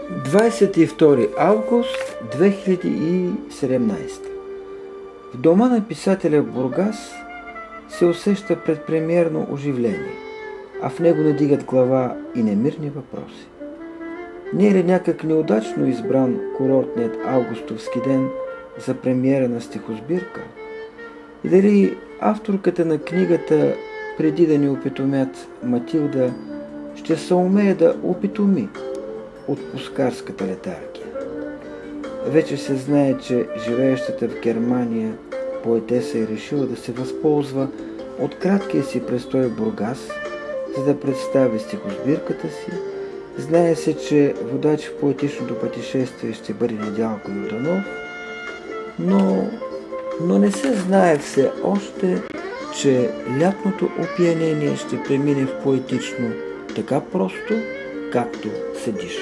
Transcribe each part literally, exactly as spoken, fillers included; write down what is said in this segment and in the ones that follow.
двадесет и втори август две хиляди и седемнадесета. В дома на писателя в Бургас се усеща предпремиерно оживление, а в него надигат глава и немирни въпроси. Не е ли някак неудачно избран курортният августовски ден за премиера на стихосбирка? И дали авторката на книгата, преди да ни опитомят Матилда, ще се умее да опитоми отпускарската летаргия? Вече се знае, че живеещата в Германия поетеса е решила да се възползва от краткия си престой в Бургас, за да представи стихосбирката си. Знае се, че водач в поетичното пътешествие ще бъде Недялко Йорданов, но, но не се знае все още, че лятното опиянение ще премине в поетично така просто, както се диша.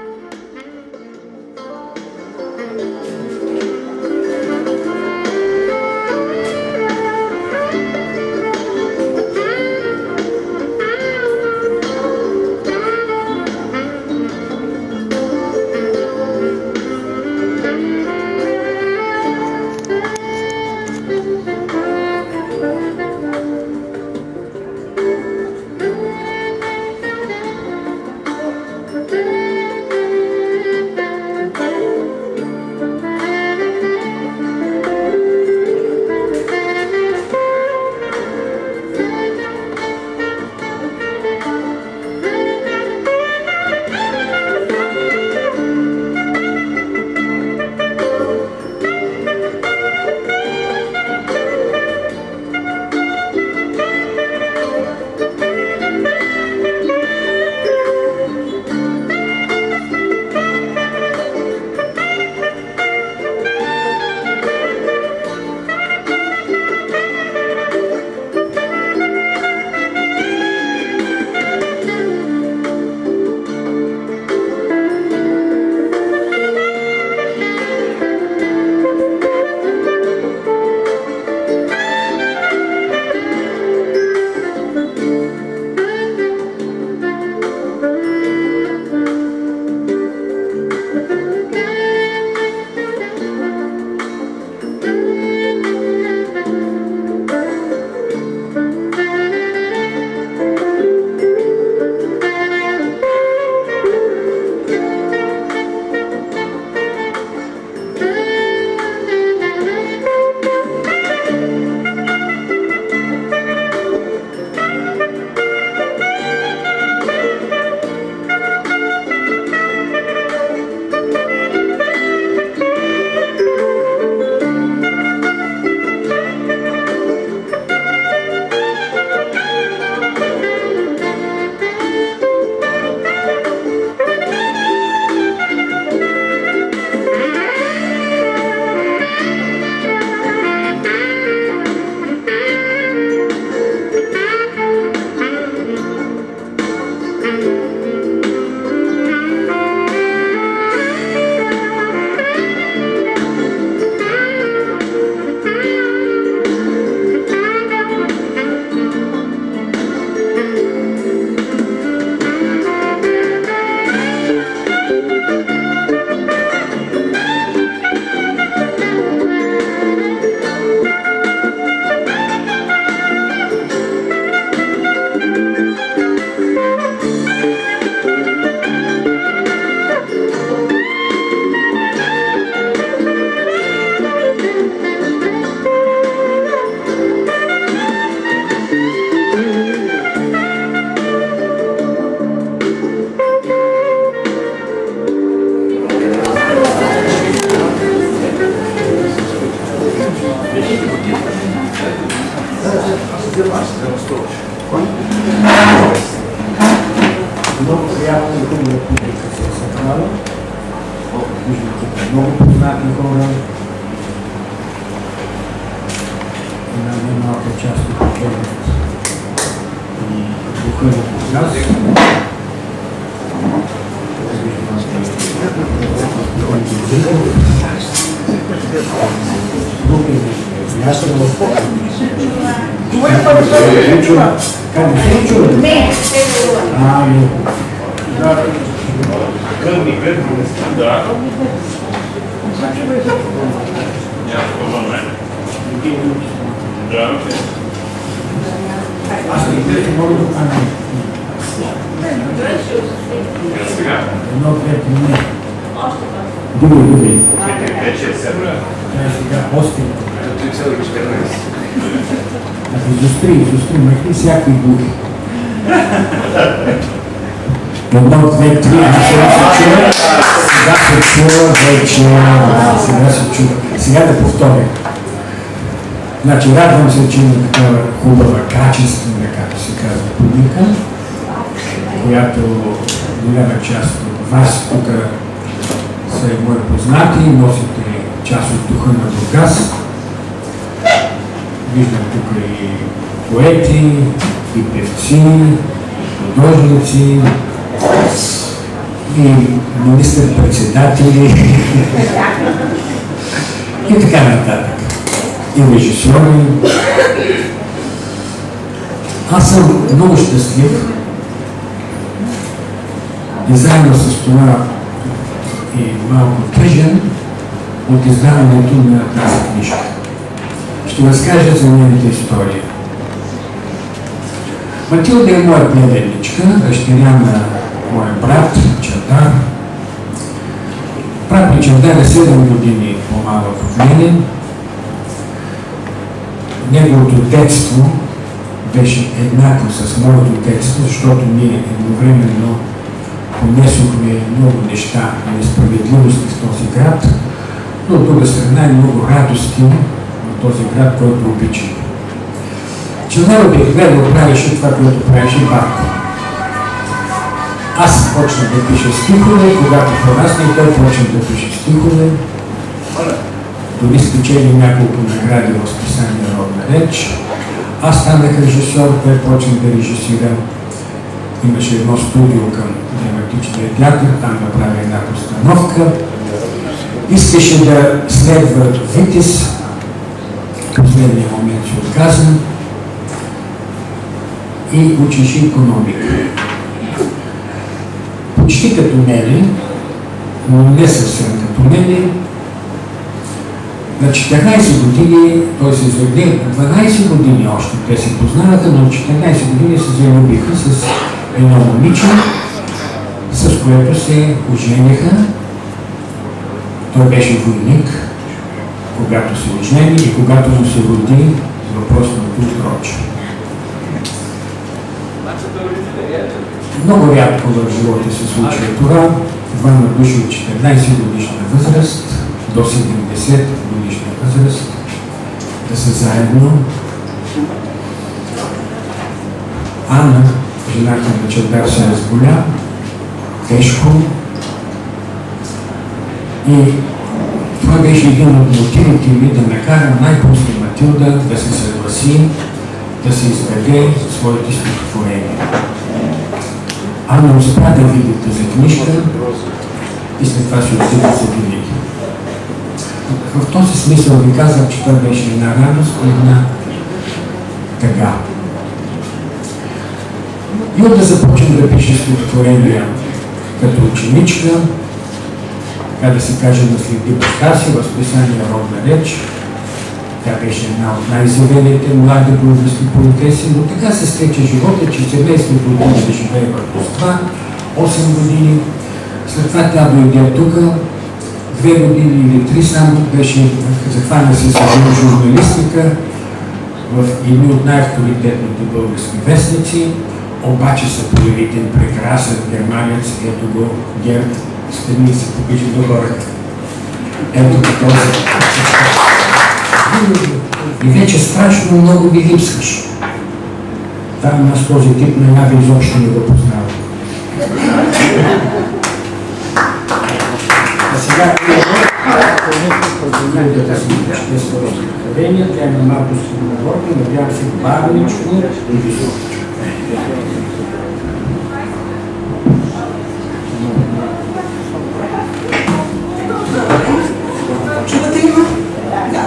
Много приятно да хубава публика се е събрала. Много познати хора. Една немалка част от покерът и духа на Бургас. Аз съм в покер. Това е това. Как не се чува? Не, не се чува. А, Да. Да. Аз не идете много до камера. Едно, две, три, не. Добре, добре. Тя е сега осем. Изостри, изостри, махни всякакви духи. Едно, две, три, а сега се чува. Сега се чува вече. Сега се чува. Сега да повторя. Значи, радвам се, че има такава хубава, качествена, както се казва, публика, която голяма част от вас тук са и мои познати, носите част от духа на Бургас. Виждам тук и поети, и певци, художници, и министър-председатели и така нататък. И режисьори. Аз съм много щастлив и заедно с това и малко тъжен от издаването на тази книжка. Ще разкажа за нейната история. Матилда е моя племенничка, дъщеря на моя брат Чавдар. Брат ми Чавдар е седем години по-малък от мене. Неговото детство беше еднакво с моето детство, защото ние едновременно понесохме много неща и несправедливости в този град, но от друга страна и много радости в този град, който обичам. Чавдар обикновено правеше това, което правеше бабка. Аз почнах да пиша стихове, когато порасна и той почна да пише стихове. Дори спечели няколко награди в списание Народна реч. Аз станах режисьор, той почна да режисира. Имаше едно студио към драматичния театър, там направи една постановка. Искаше да следва Витис, в последния момент се отказа и учеше икономика. Почти като мене, но не съвсем като мене. На четиринайсет години той се заведе, дванайсет години още те се познаваха, но на четиринайсет години се залюбиха с едно момиче, с което се ожениха. Той беше войник, когато се ожени и когато му се роди въпросното отроче. Много рядко в живота се случва това. Двама души от четиринайсет годишна възраст до седемдесет годишна възраст да са заедно. Ана, жената на Чавдар, се разболя тежко и това беше един от мотивите ми да накара най-после Матилда да се съгласи да се издаде своите стихотворения. Ана успя да види тази книжка и след това се отиде за винаги. В този смисъл ви казвам, че това беше една радост и една тъга. И от да започнем да пише стихотворения като ученичка, така да се каже, наследи баща си в списание Народна реч. Тя беше една от най-изявените млади български поетеси, но така се стече живота, че семейството отиде да живее в Москва осем години. След това тя дойде тук, две години или три само беше, захвана се с журналистика в едни от най-авторитетните български вестници, обаче се появи един прекрасен германец, ето го Герд, стремни се покажи до хората. Ето този. И вече страшно много ви липсваш. Там аз този тип на яга изобщо не го познавам. А сега да си ще своите хваления, тя има малко скороговорка, надявам се бавничко и високичко. Чувате ли ме? Да.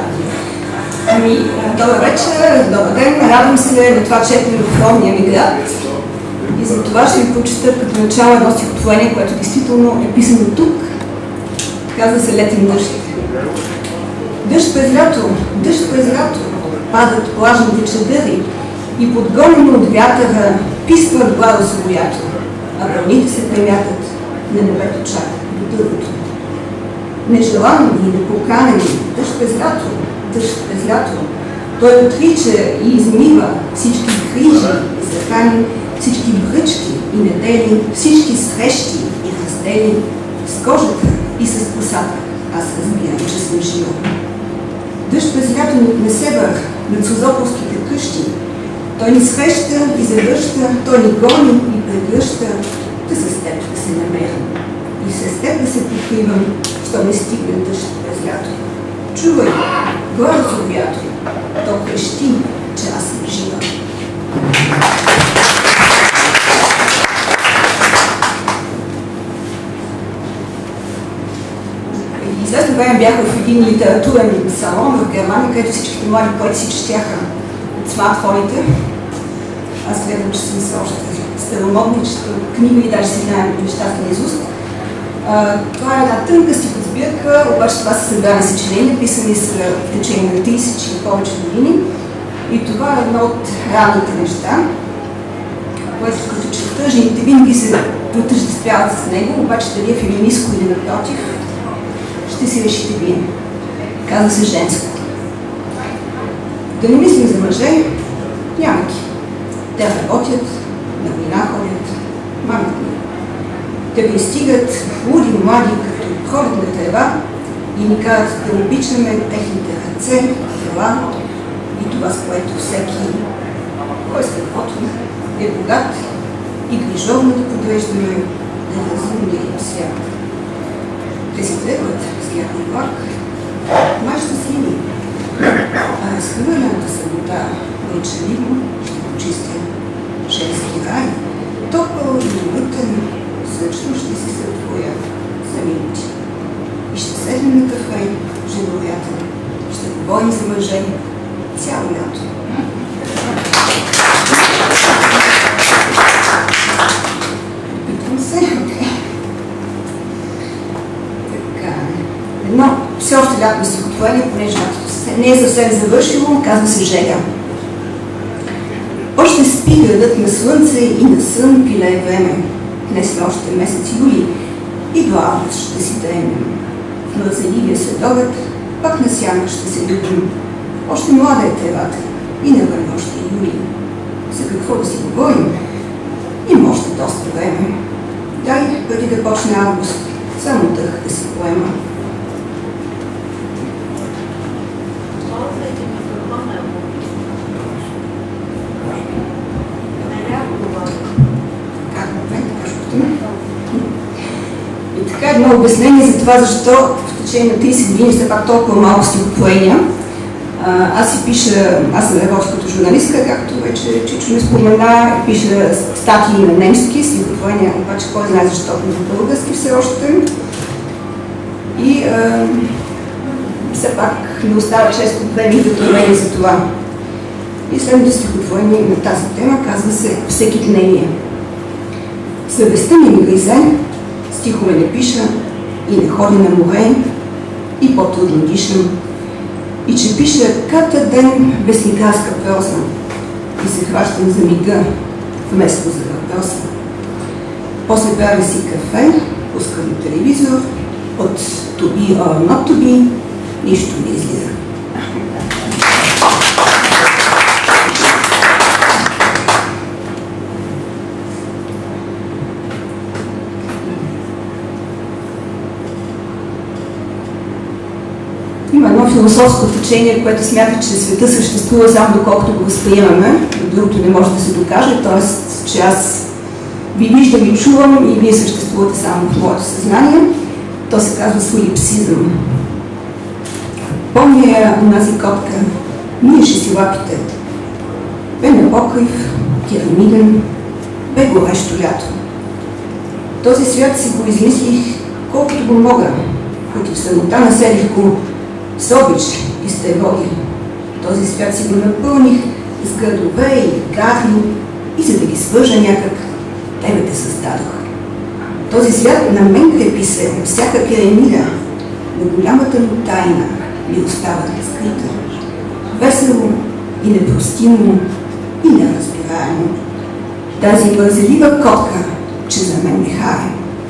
Ами, добър вечер, добър ден. Радвам се на това, че ето в родния ми град. И за това ще ви прочета като начало едно стихотворение, което действително е писано тук. Казва се Летен дъжд. Дъжд през лято, дъжд през лято, падат плажните чадъри и подгонени от вятъра пискват гладо самолято, а вълните се премятат на небето чак до дървото. Нежелани и непоканени, дъжд през лято, дъжд през лято, той отрича и измива всички грижи и захани, всички бръчки и недели, всички срещи и раздели, с кожата и с косата. Аз разбирам, че съм жива. Дъжд през лято не север над Созополските къщи. Той ни среща и завръща, той ни гони и прегръща, да с теб да се намерим. И с теб да се покривам, що не стигне дъжд през лято. Чувай, горе с вято, то крещи, че аз съм жива. Известно време бях в един литературен салон в Германия, където всичките млади поети си четяха от смартфоните. Аз гледам, че съм все още старомодни, че книги и даже си знаем нещата наизуст. Това е една тънка стихосбирка, обаче това са събрани съчинения, писани са в течение на тридесет и повече години. И това е едно от ранните неща, което като чета, жените винаги се отъждествяват с него, обаче дали е феминистко или напротив, ще си решите вие. Казва се женско. Да не мислим за мъже, няма ги. Те работят, на война ходят, мамят ни. Те пристигат луди, млади, като пролетна трева и ни карат да обичаме техните ръце, тела и това, с което всеки, кой с каквото е богат и грижовно да подреждаме на разумния им свят. Те си тръгват с някой влак, май щастливи, а разхвърляната събота мълчаливо ще почистя женски рай, топъл и мътен, също ще си се отвоя за минути. И ще седнем на кафе, женориятел, ще говорим за мъже цяло лято. Питвам се. Така. Едно все още лятно стихотворение, понеже лятото не е съвсем завършило, казва се Жега. Още спи градът на слънце и на сън пилее време. Днес е още месец юли и до август ще си дремем. В мързеливия следобед пак на сянка ще се любим. Още млада е тревата и не върне още юли. За какво да си говорим? Има още доста време. Дай преди да почне август, само дъх да се поема. И така едно обяснение за това, защо в течение на тридесет години все пак толкова малко стихотворения. Аз си пиша, аз съм работя като журналистка, както вече Чичо ми спомена, пиша статии на немски, стихотворения, обаче кой знае защо на български все още. И а, все пак не остава често време и вдъхновение за това. И следното стихотворение на тази тема казва се Всекидневие. Съвестта ми ми гризе, стихове не пиша и не ходя на море и по-трудно дишам. И че пиша ката ден вестникарска проза и се хващам за мига вместо за въпроса. После правя си кафе, пускам телевизор, от to be or not to be нищо не излиза. Има едно философско течение, което смята, че света съществува само доколкото го възприемаме, другото не може да се докаже, т.е. че аз ви виждам и чувам и вие съществувате само в моето съзнание. То се казва солипсизъм. Помня я онази котка, миеше си лапите. Бе на покрив, керамиден, бе горещо лято. Този свят си го измислих колкото го мога, като в самота населих го с обич и с тревоги. Този свят си го напълних с градове и гарни и за да ги свържа някак, тебе те създадох. Този свят на мен крепи се, всяка керемида, на голямата му тайна ми остава разкрита. Весело и непростимо и неразбираемо. Тази мързелива котка, че за мен не харе.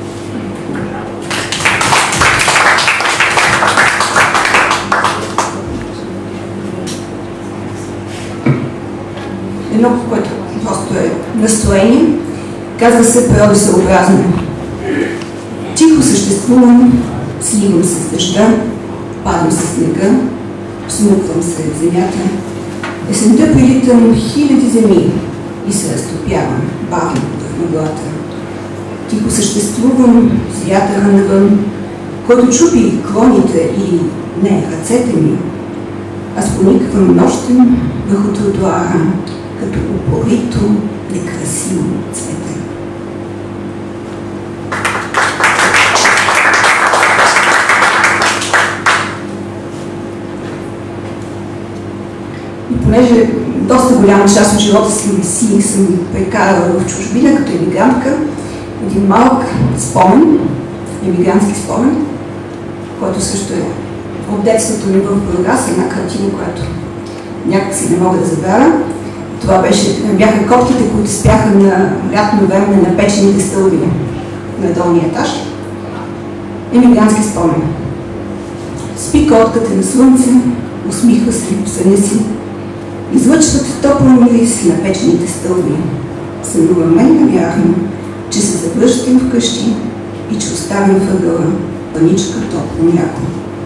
Едно, което просто е настроение, казва се природосъобразно. Тихо съществувам, сливам се с дъжда, падам се снега, смуквам се в земята. Есента прилитам хиляди земи и се разтопявам бавно в мъглата. Тихо съществувам с вятъра навън, който чупи клоните и не ръцете ми. Аз пониквам нощем върху тротуара, като упорито, некрасиво цвете. И понеже доста голяма част от живота си, си съм прекарала в чужбина като емигрантка, един малък спомен, емигрантски спомен, който също е от детството ми в Бургас, една картина, която някак си не мога да забравя. Това беше, бяха котките, които спяха на лятно време на печените стълби на долния етаж. Емигрантски спомен. Спи котката на слънце, усмихва се по съня си. Излъчват топъл мирис на печените стълби. Сънува мен навярно, че се завръщам вкъщи и че оставям въгъла паничка топло мляко.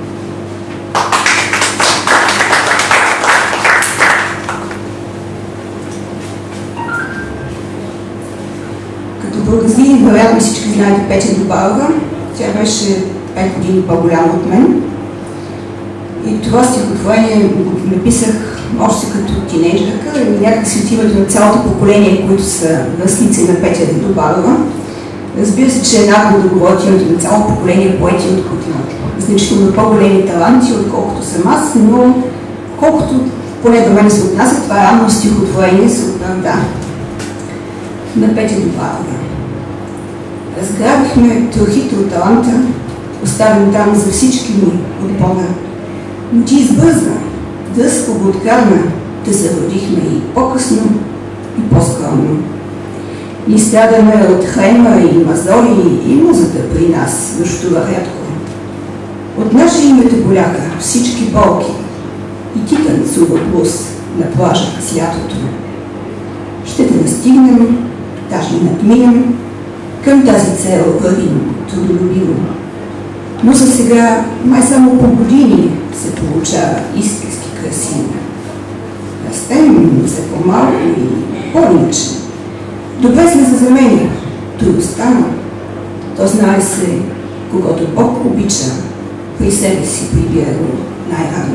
Бургази, вероятно всички знаете Петя Добалова. Тя беше пет години по-голяма от мен. И това стихотворение го написах още като тинейджърка и някак си отиват на цялото поколение, които са връстници на Петя Добалова. Разбира се, че е нагло да говоря името на цяло поколение поети, от които имат значително по-големи таланти, отколкото съм аз, но колкото поне до мен се отнася, това ранно стихотворение се оправда на Петя Добалова. Разграбихме трохите от таланта, оставен там за всички ни от Бога. Но ти избърза, дръзко го откарна, да се родихме и по-късно, и по-скромно. Ни страдаме от хрема и мазоли и музата при нас нощува рядко. От наше името боляха всички болки и ти танцува блуз на плажа с лятото. Ще те настигнем, даже надминем, към тази цел вървим трудолюбиво. Но за сега май само по години се получава истински красиво. Растем все по-малко и по-иначе. Добре сме за замени, той остана. То знае се, когато Бог обича, при себе си прибира го най-рано.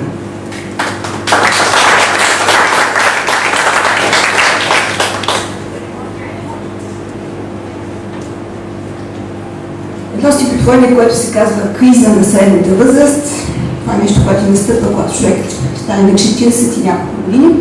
Едно стихотворение, което се казва "Криза на средната възраст". Това е нещо, което настъпва, когато човек стане на четиридесет и няколко години.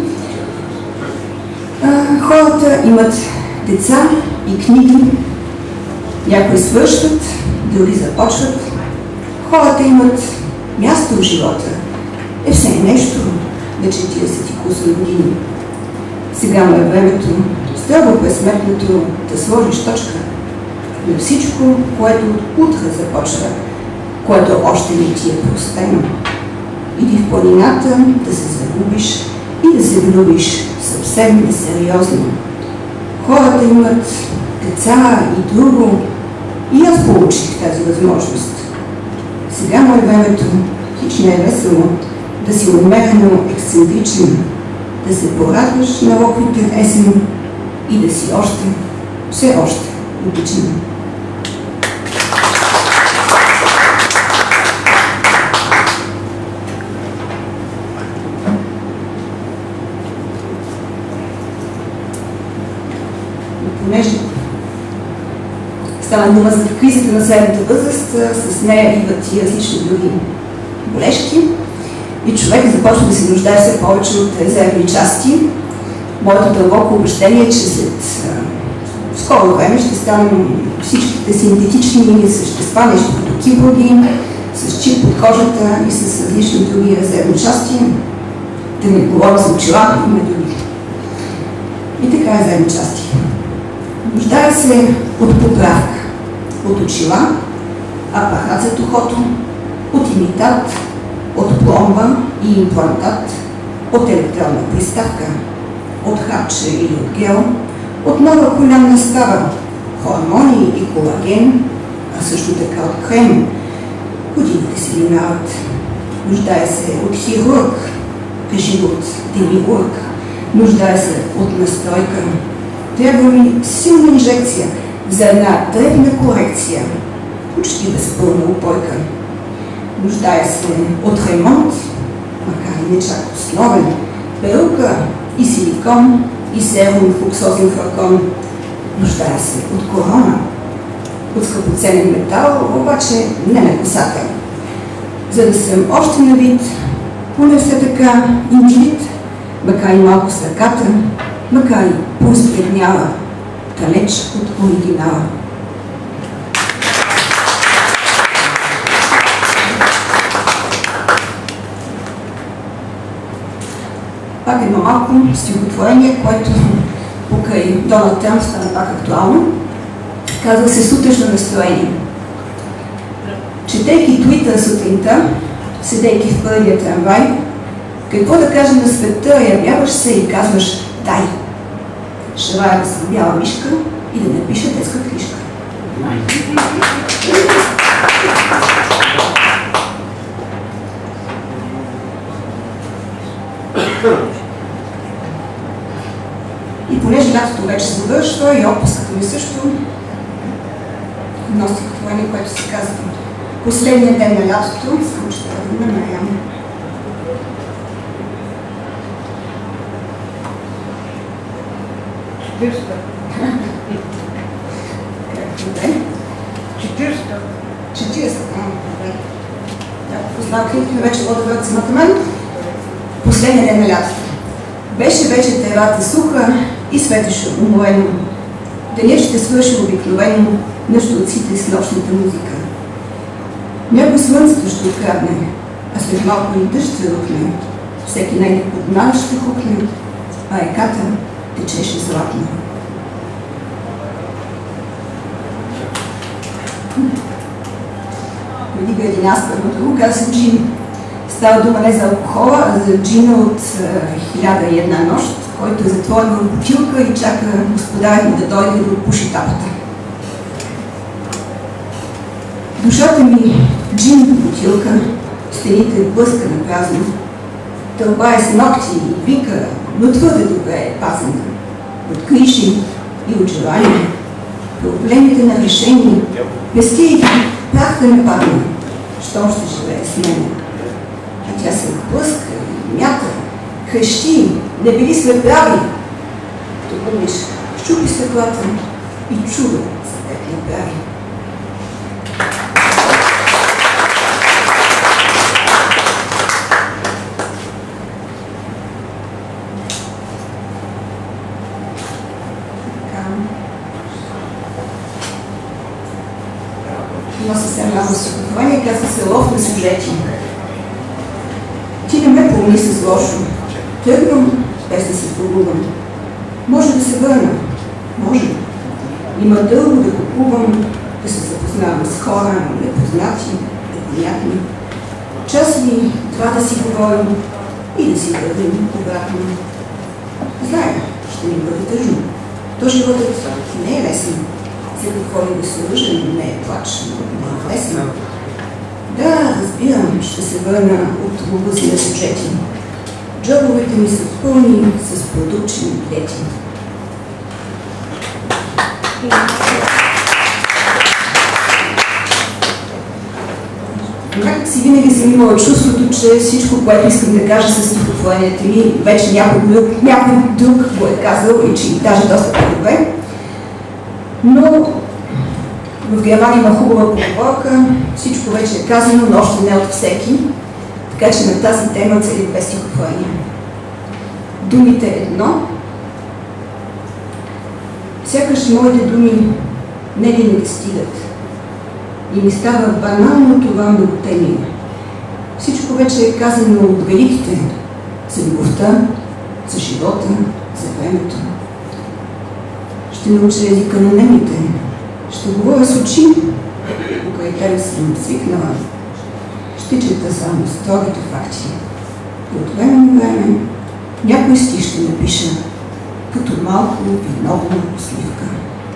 А, хората имат деца и книги. Някои свършват, други започват. Хората имат място в живота. Е все нещо на четиридесет и кусори години. Сега му е времето, строго пресметнато, да сложиш точка на всичко, което от утре започва, което още не ти е простено. Иди в планината да се загубиш и да се влюбиш съвсем несериозно. Хората имат деца и друго, и аз получих тази възможност. Сега му е времето, хич не е весело, да си умерено ексцентричен, да се порадваш на локвите есен и да си още, все още обичан. Понеже става дума за кризата на средната възраст, с нея идват и различни други болешки и човек започва да се нуждае все повече от резервни части. Моето дълбоко убеждение е, че след скоро време ще станем всичките синтетични същества, нещо като киборги, с чип под кожата и с различни други резервни части. Да не говоря за очила, има други. И така резервни части. Нуждае се от поправка, от очила, апарат за ухото, от имитат, от пломба и имплантат, от електронна приставка, от хапче или от гел, от нова колянна става, хормони и колаген, а също така от крем. Годините се минават. Нуждае се от хирург, кажи от демиург. Нуждае се от настройка. Трябва ми силна инжекция за една дребна корекция, почти безпълна упойка. Нуждае се от ремонт, макар и не чак основен, перука и силикон и серум флуксозен флакон. Нуждае се от корона, от скъпоценен метал, обаче не на косата. За да съм още на вид, поне все така индивид, макар и малко с ръката, макар и поизбледнява, далеч от оригинала. Пак едно малко стихотворение, което покрай Доналд Тръмп стана пак актуално. Казва се "Сутрешно настроение". Четейки Твитър сутринта, седейки в първия трамвай, какво да кажа на света, явяваш се и казваш "дай". Желая да съм бяла мишка и да напиша детска книжка. И понеже лятото вече се довършва и отпуската ми също, едно стихотворение, което се казва "Последния ден на лятото", само ще трябва да намеря. четиристо. четиристо. четиристо. Добре. Да, познава книгите ми вече вода върт самата мен. Последния ден на лятото. Беше вече тревата суха и светеше уморено. Денят ще свърши обикновено между отците с нощната музика. Някой слънцето ще открадне, а след малко и дъжд ще рухне. Всеки най-не под нас ще хукне, а реката течеше златно. Преди градина с първото каза се джин. Става дума не за алкохола, а за джина от хиляда и една нощ, който е затворен в бутилка и чака господарят ми да дойде да отпуши тапата. Душата ми джин в бутилка, стените блъска на празно. Тълба е с ногти и вика, но твърде добре е пазена. От криши и от желания, проблемите на решение, пестейки, прах да не падне, щом ще живее с мен. А тя се отблъска и мята, крещи, не били сме прави. Тук миш, щупи стъклата и чудо за теб направи. Има съвсем малко стихотворение, казва се "Лов на сюжети". Ти не ме помни с лошо. Тръгвам, без да се погубвам. Може да се върна. Може. Има дълго да купувам, да се запознавам с хора, непознати, непонятни. Час ли това да си говорим и да си вървим обратно. Зная, ще ми бъде тъжно. То животът не е лесен. За какво ли да се лъжа, не е плач, но не е лесно. Да, разбирам, ще се върна от луга си на сюжети. Джобовете ми са пълни с продукчени билети. Някак си винаги съм имала чувството, че всичко, което искам да кажа с стихотворението ми, вече някой друг, някой друг го е казал и че даже доста по-добре. Но в Германия има хубава поговорка, всичко вече е казано, но още не от всеки, така че на тази тема цели две стихотворения. Думите едно. Сякаш моите думи не винаги стигат и ми става банално това мълтение. Всичко вече е казано от великите за любовта, за живота, за времето. Ще науча езика на немите, ще говоря с очи, покрай тебе съм свикнала. Ще чета само строгите факти. И от време на време някой стих ще напиша, като малко виновна сливка.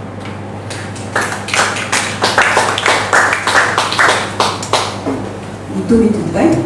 И думите две.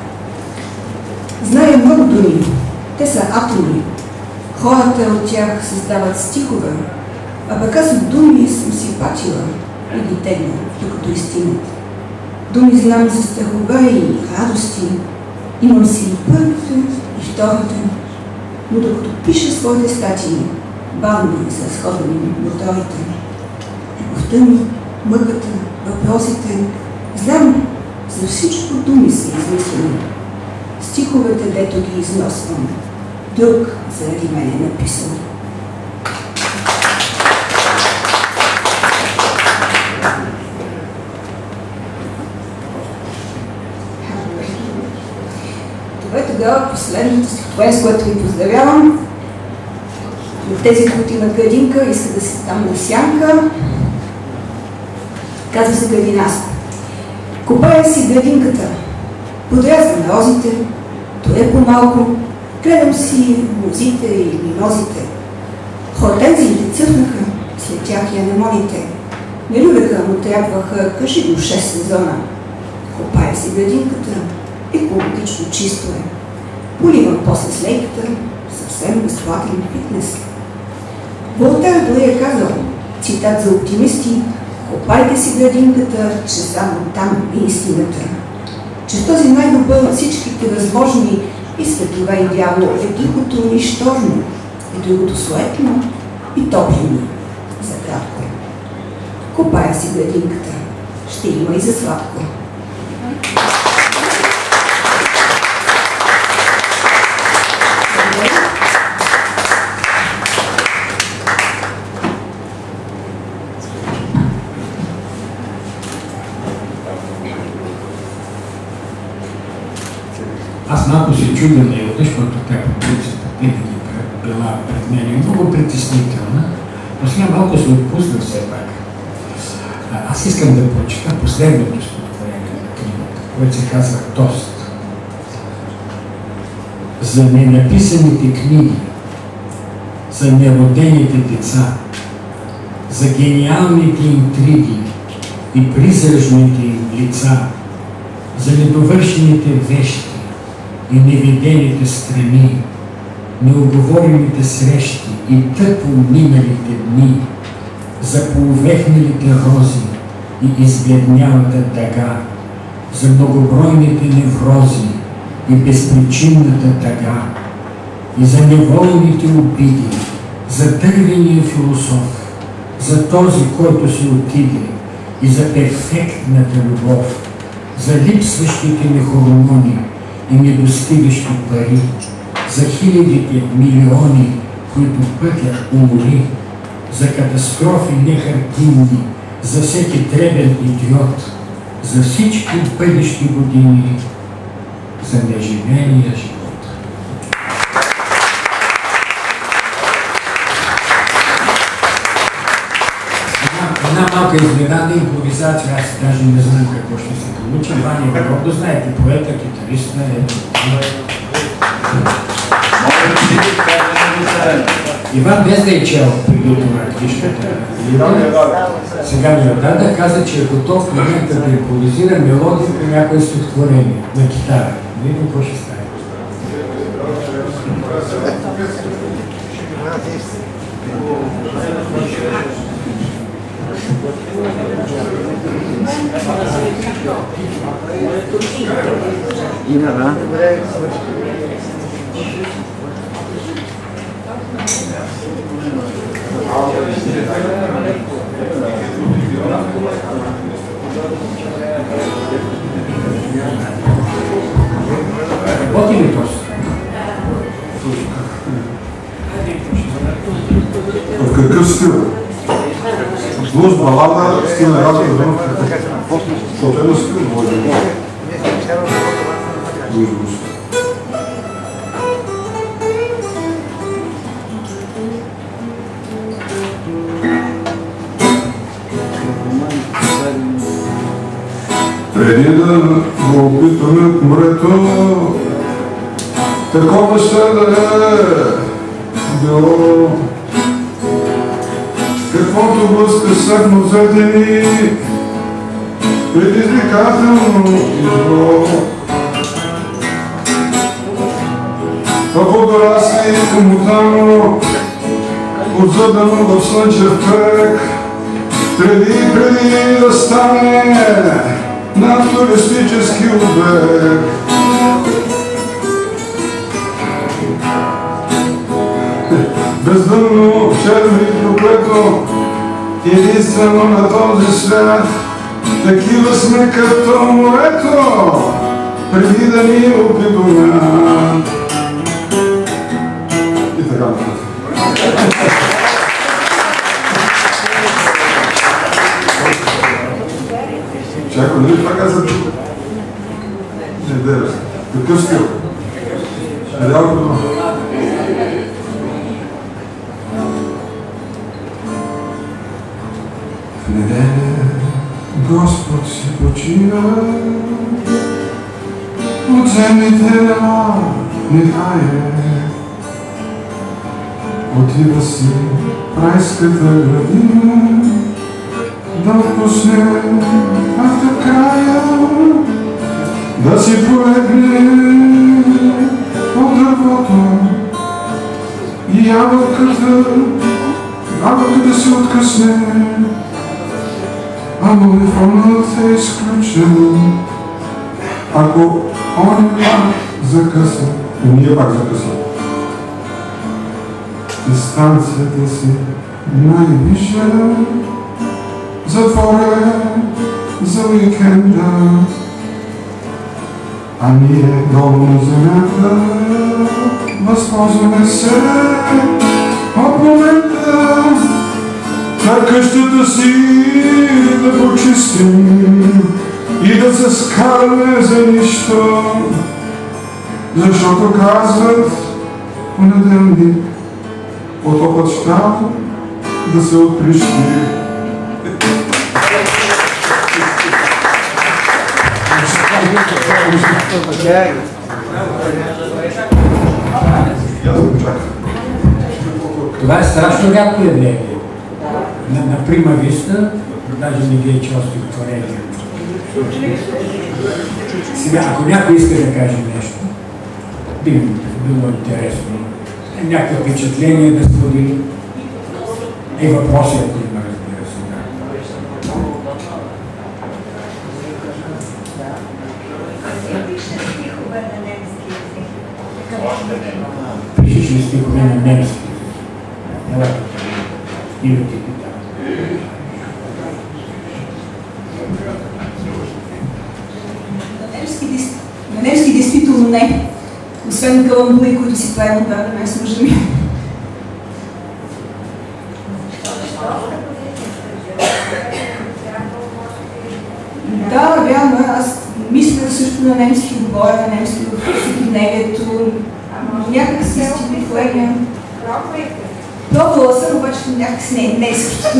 Зная много думи. Те са атоми. Хората от тях създават стихове, а пък аз от думи съм си патила и ги тегна, докато изстигнат. Думи знам за страхове и радости. Имам си и първите, и вторите. Но докато пиша своите статии, бавно са разходвани моторите. Любовта ми, мъката, въпросите, знам, за всичко думи са измислени. Стиховете, дето ги износвам, друг заради мен е написан. Това е тогава последното стихотворение, с което ви поздравявам. От тези, които имат градинка, искат да си там на сянка. Казва се градинаско. Копая си градинката, подрязвам розите, тоя по-малко, гледам си лозите и мимозите. Хортензиите цъфнаха, след тях и анемоните. Не любеха, но трябваха кажи до шест сезона. Копая си градинката, екологично чисто е. Поливам после с лейката, съвсем безплатен фитнес. Волтер дори е казал, цитат за оптимисти: копайте си градинката, че само там е истината. Че този най-добър от всичките възможни и светлива и дявол е тихото нищожно, и другото суетно и топлено. За кратко. Копая си градинката, ще има и за сладко. Аз малко се чудя на Илда, защото тя по принцип винаги била пред мен и много притеснителна, но сега малко се отпусна все пак. А, аз искам да прочета последното стихотворение на книгата, което се казва Тост. За ненаписаните книги, за неродените деца, за гениалните интриги и призрачните им лица, за недовършените вещи и невидените страни, неоговорените срещи и тъпо миналите дни, за поувехналите рози и избледнялата дъга, за многобройните неврози и безпричинната тъга, и за неволните обиди, за дървения философ, за този, който си отиде, и за перфектната любов, за липсващите ни хормони и недостигащи пари, за хилядите милиони, които пътя умори, за катастрофи некартинни, за всеки дребен идиот, за всички бъдещи години, за неживения живот. Една малка изненада импровизация, аз даже не знам какво ще се получи. Ваня Иванов, да знаете, поета, китариста е... Иван без да е чел преди това книжката. Сега ми отдада, каза, че е готов в момента да импровизира мелодия по някое стихотворение на китара. Не видим какво ще стане. Има, да? Работи ли този? В какъв стил? Блуз, балада, стилна работа, съответно стил, може да блуз, блуз. Преди да го опитаме в морето, такова ще да е било. Каквото блъска след нозете ни, предизвикателно избро. А водорасли комотано, отзъбено в слънчев кръг, преди, преди да стане на туристически обект. Бездънно, черно и проклето, единствено на този свят, такива сме като морето, преди да ни опитомят. И така нататък. Чакай, нали това каза? Не, дебе. Какъв стил? Реално това. В неделя Господ си почива, от земните дела нехае. Отива си в райската градина, да отпусне автокрая, да си полегне от дървото и ябълката, ябълката си откъсне, а телефонът е изключен. Ако он пак закъсва, и ние пак закъсва, дистанцията си най-висша, затворен за уикенда, а ние долу на земята възползваме се от момента на къщата си да почистим и да се скараме за нищо, защото казват понеделник потопът щал да се отприщи. Това е страшно рядко явление. На, на прима виста, даже не ги е част от творението. Сега, ако някой иска да каже нещо, би било интересно. Някакво впечатление да сподели. И въпроси, ако има, разбира се. Пишеш ли стихове на немски? Елай, има ти питам. На немски действително не. Освен каламбури, които си правим от време с мъжа ми. Да, вярно. Аз мисля също на немски, говоря на немски в всекидневието. Някак си стихотворения. Пробвала съм, обаче някак си не, не е също.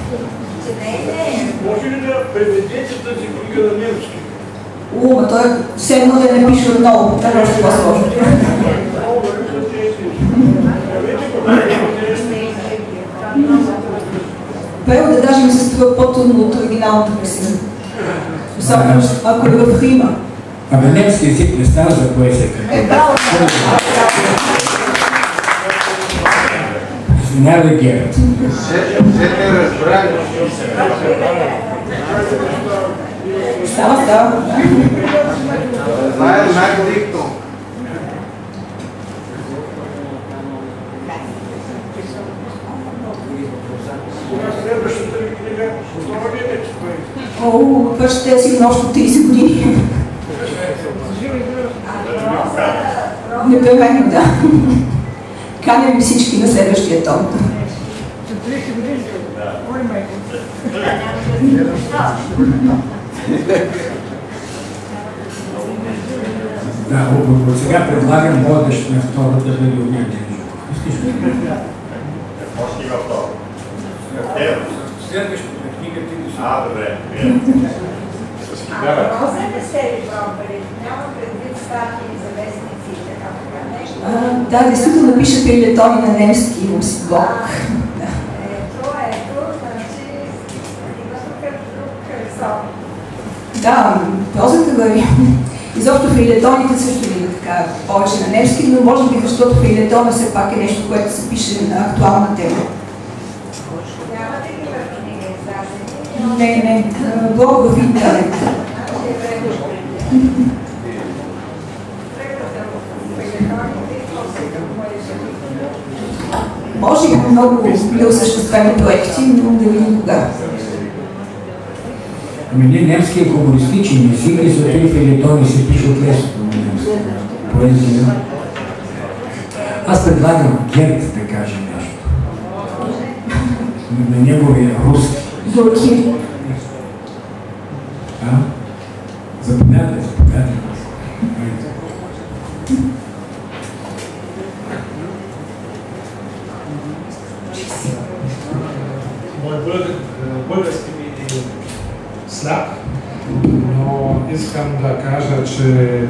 Може ли да преведете тази книга на немски? О, ма той все едно да не пише отново, това е още по-сложно. Превода даже ми се струва по-трудно от оригиналната песен. Особено ако е в Рима. А на немски език не става за поезия. Е, браво! Извинявай, Герат. Сете разбрали. Става, става. Знае най-дикто. Следващата ви книга, това ли е, че това е? О, това ще е сигурно още трийсет години. Непременно, да. Канем всички на следващия тон. трийсет години? Ой, майко. Да, от сега предлагам водещ на втората да бъде Огнян Денчев. Искаш ли? Може ли във второ? Следващата книга ти да си... А, добре. Може да се ли пробвали? Няма предвид статии за вестници и така така нещо? Да, действително пише фейлетони на немски, имам си блог. Ето, ето, значи има тук друг ресор. Да, прозата върви. Изобщо фейлетоните също има така повече на немски, но може би защото фейлетона все пак е нещо, което се пише на актуална тема. Няма да има книга издадени? Не, не, блог в интернет. Може и много неосъществени проекти, но да видим кога. Ами не, немски е комунистичен език и за тези фейлетони се пишат лесно на немски. Поезия. Аз предлагам Герт да каже нещо. На неговия руски. Горки. А? Заповядай, заповядай. Мой български ми е слаб, но искам да кажа, че е,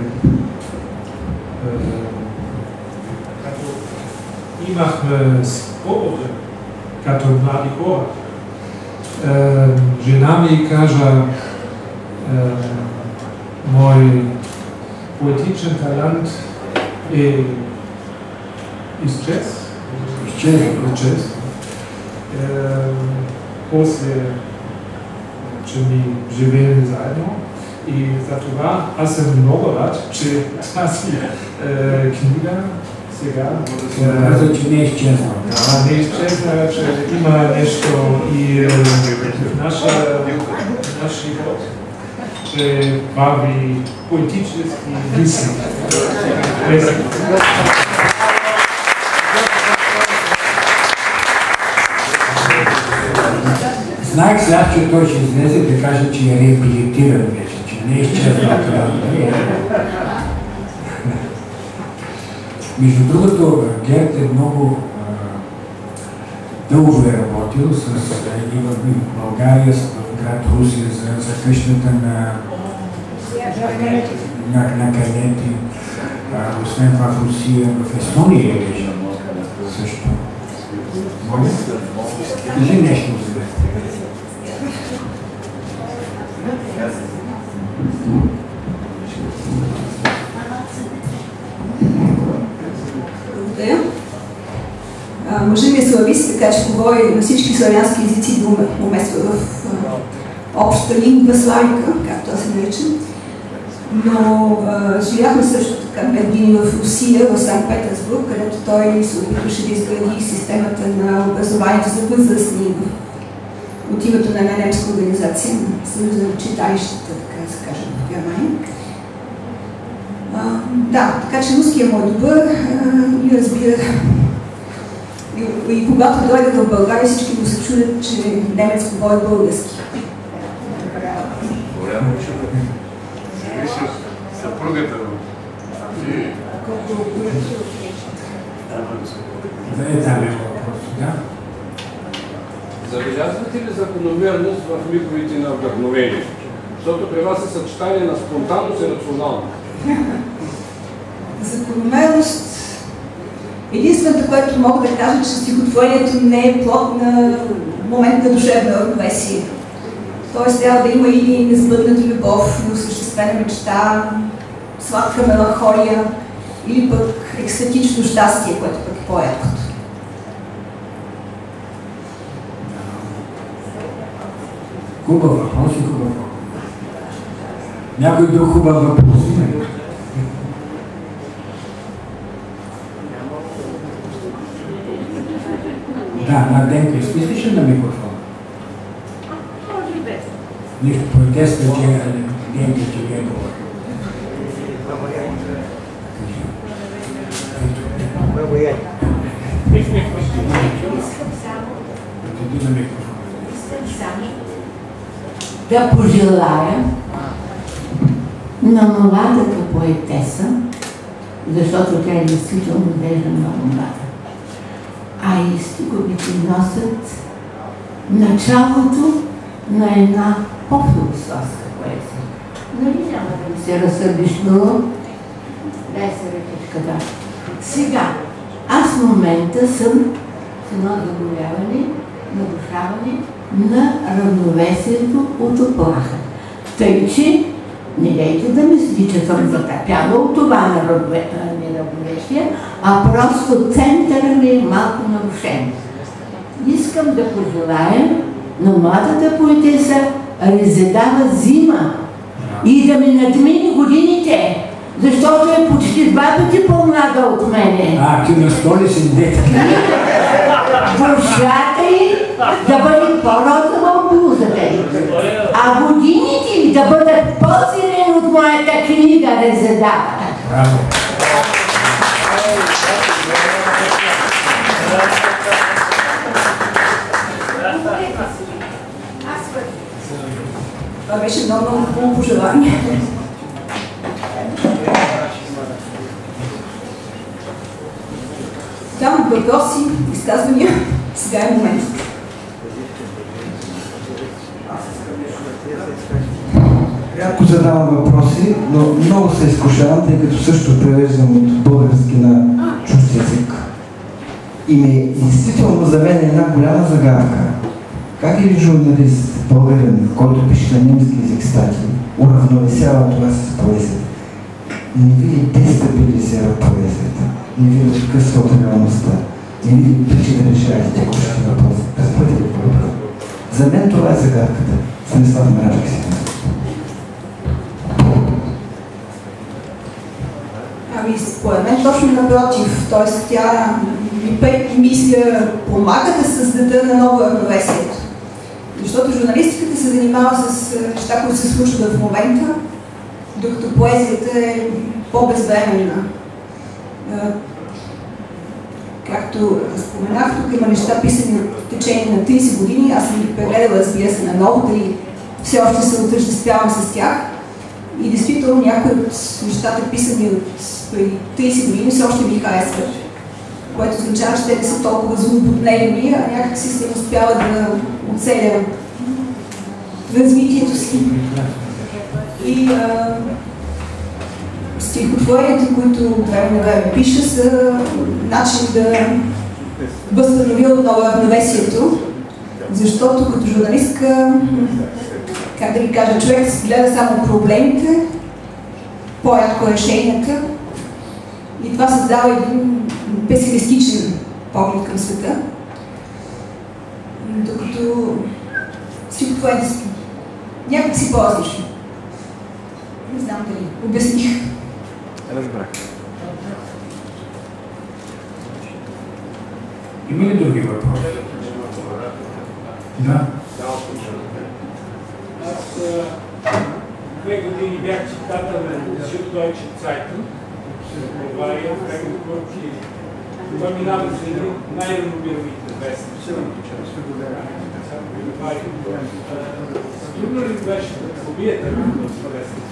като имахме спорове като млади хора, е, жена ми кажа, е, мой поетичен талант е изчез. Изчез. Изчез. После, че ми живеем заедно и за това аз съм много рад, че тази е, книга сега Каза, че не е изчезна. да, не е изчезна, че има нещо и е, в наша, наш живот, че прави поетически мисли. Знаех сега, че той ще излезе да каже, че е реабилитиран вече, че не е изчезнал това. Между другото, Герт е много дълго е работил с и в България, в град Русия, за, за къщата на, на, на Канети. Освен това в Русия, в Естония е лежа също. Моля? Кажи нещо за това. Благодаря. Мъжът ми е славист, така че говори на всички славянски езици да умества в общата лингва славика, както аз се наричам. Но живяхме също така две години в Русия, в Санкт-Петербург, където той се опитваше да изгради системата на образованието за възрастни от името на една немска организация, на Съюза на читалищата, така да се каже, в Германия. Да, така че руският му е добър и разбира. И, и когато дойде в България, всички му се чудят, че немец говори български. Съпругата Да е там е въпрос, да? Забелязвате ли закономерност в микроите на вдъхновение? Защото при вас е съчетание на спонтанност и рационалност. Закономерност. Единственото, което мога да кажа, че стихотворението не е плод на момент на душевно равновесие. Тоест трябва да има или несбъдната любов, неосъществена мечта, сладка меланхолия или пък екстатично щастие, което пък е по-яркото. Хубав въпрос и хубав въпрос. Някой друг хубав въпрос има ли? Да, Младенко, изписваш ли на микрофон? Нищо, протеста, че Денко, че не е говори. Много е. Отиди на микрофон. Искам само да пожелая на младата поетеса, защото тя е действително изглежда много млада, а и стиховете носят началото на една по-философска поезия. Нали няма да ми се разсърдиш много? Дай се ръчичката. Сега, аз в момента съм с едно заболяване, нарушаване на равновесието от оплаха. Тъй, че не дейте да мисли, че съм затъпяла от това неравновесие, а просто центъра ми е малко нарушен. Искам да пожелая на младата поетеса Резедава зима и да ми надмини годините, защото е почти два пъти по-млада от мене. А, ти на столи си детка. Душата й да бъде по-розова от блузата й, а годините й да бъдат по-зелени от моята книга Резедава. Браво. Това беше много, много хубаво пожелание. Там въпроси, изказвания, сега е момент. Рядко задавам въпроси, но много се изкушавам, тъй като също превеждам от български на чужд език. И ми действително за мен е една голяма загадка. Как един журналист, българин, който пише на немски език статии, уравновесява това с поезията? Не ви дестабилизира поезията, не ви откъсва от реалността, не ви причи да решавате текущите въпроси. Разбърте ли по-добре? За мен това е загадката. Станислав Мраджик си. Ами, според мен точно напротив. Тоест, тя ми мисля, помага да създаде на ново равновесието. Защото журналистиката се занимава с неща, които се случват в момента, докато поезията е по-безвременна. Както споменах, тук има неща писани в течение на трийсет години, аз съм ги прегледала, разбира се, наново, и все още се отъждествявам с тях. И действително някои от нещата, писани от преди трийсет години, все още ми харесват, което означава, че те не са толкова злоупотребни, а някак си се успява да оцеля развитието си. И а, стихотворенията, които време на време пиша, са начин да възстановя отново равновесието, защото като журналистка, как да ви кажа, човек гледа само проблемите, по-рядко решенията, и това създава един песимистичен поглед към света. Докато стихотворенията са някак си по-различно. Не знам дали обясних. Разбрах. Има ли други въпроси? Да. Аз две години бях читател на Süddeutsche Zeitung в Бавария, и това минава за един най-реномираните вестници. Трудно ли беше да побиете на този вестник?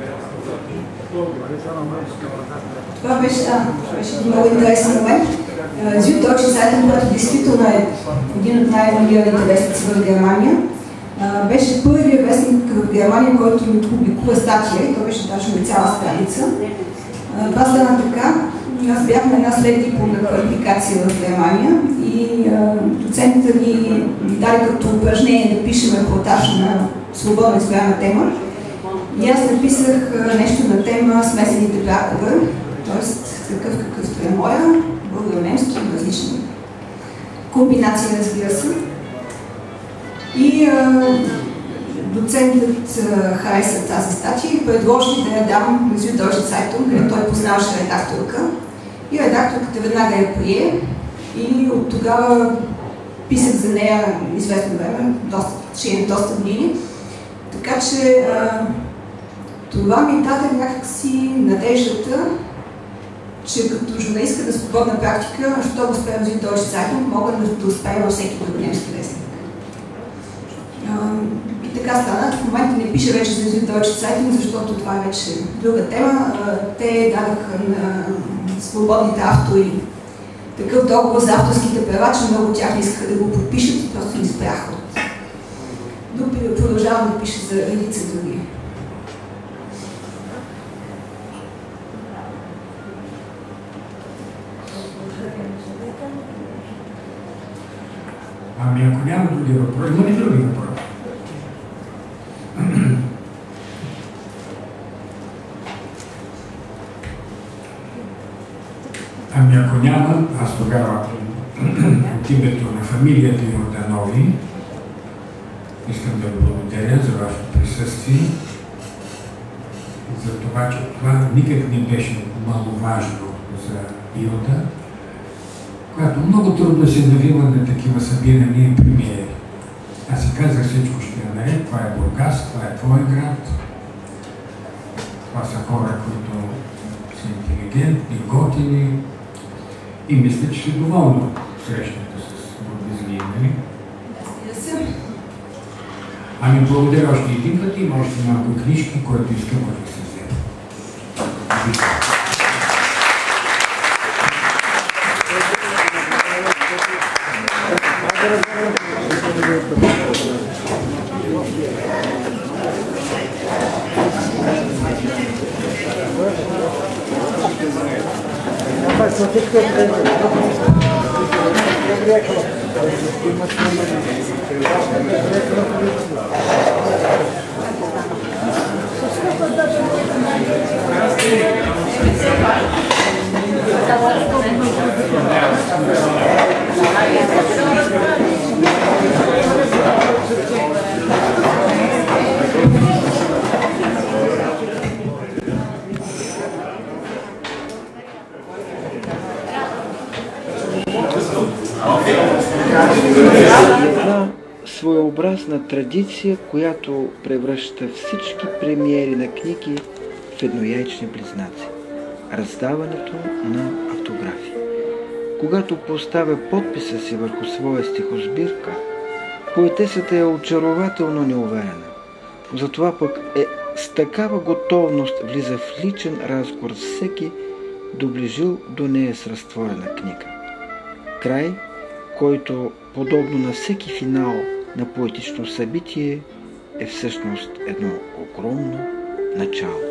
Това беше, да, беше много интересен момент. Süddeutsche Zeitung, който действително е един от най-реномираните вестници в Германия, беше първият вестник в Германия, който публикува статия, и то беше даже на цяла страница. Това стана така. Аз бях на една следдипломна квалификация в Германия и доцентът ни даде като упражнение да пишем репортаж на свободна избрана тема. И аз написах нещо на тема смесените бракове, т.е. такъв какъвто е моя, българо-немски, различни комбинации, разбира се. И а, доцентът а, хареса тази статия и предложи да я дам на Süddeutsche Zeitung, където той познаваше редакторка. И редакторката веднага я прие и от тогава писах за нея известно време, доста, ще доста години. Така че а, това ми даде някакси надеждата, че като журналистка на свободна практика, що го успея в Süddeutsche Zeitung, мога да успея във всеки друг немски вестник. И така стана. В момента не пише вече за Deutsche Zeitung, защото това е вече друга тема. Те дадаха на свободните автори такъв договор за авторските права, че много от тях не искаха да го подпишат и просто ги спряха. Дупи продължавам да пише за редица други. Ами ако няма други въпроси, има ли други въпроси? Ами ако няма, аз тогава от името на фамилията Йорданови искам да ви благодаря за вашето присъствие, за това, че това никак не беше маловажно за Илда, която много трудно се навива на такива събирания и премиери. Аз си казах, всичко ще е наред, това е Бургас, това е твой град, това са хора, които са интелигентни, готини и мисля, че ще доволно срещната с бургазлии, нали? Ами благодаря още един път, има още малко книжки, които иска може да се вземе. Една своеобразна традиция, която превръща всички премиери на книги в еднояйчни близнаци. Раздаването на автографи. Когато поставя подписа си върху своя стихосбирка, поетесата е очарователно неуверена. Затова пък е с такава готовност влиза в личен разговор с всеки, доближил до нея с разтворена книга. Край, който, подобно на всеки финал на поетично събитие, е всъщност едно огромно начало.